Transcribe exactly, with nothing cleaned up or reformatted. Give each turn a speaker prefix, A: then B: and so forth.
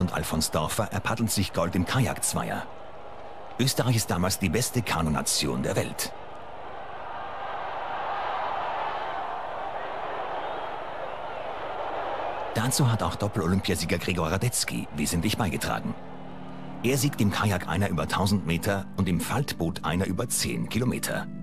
A: und Alfons Dorfer erpaddeln sich Gold im Kajakzweier. Österreich ist damals die beste Kanunation der Welt. Dazu hat auch Doppel-Olympiasieger Gregor Radetzky wesentlich beigetragen. Er siegt im Kajak einer über tausend Meter und im Faltboot einer über zehn Kilometer.